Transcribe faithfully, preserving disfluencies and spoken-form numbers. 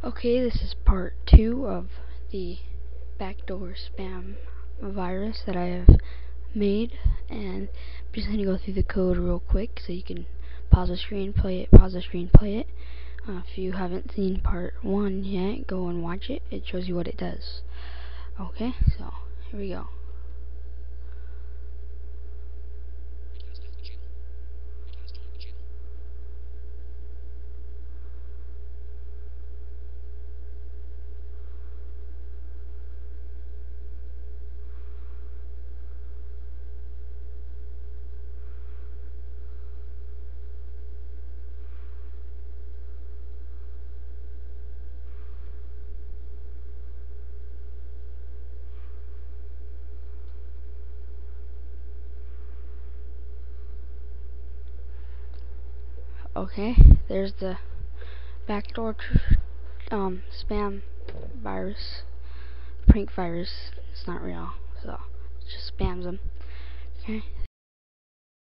Okay, this is part two of the backdoor spam virus that I have made, and I'm just going to go through the code real quick so you can pause the screen, play it, pause the screen, play it. Uh, if you haven't seen part one yet, go and watch it. It shows you what it does. Okay, so here we go. Okay, there's the backdoor um, spam virus, prank virus. It's not real, so it just spams them. Okay,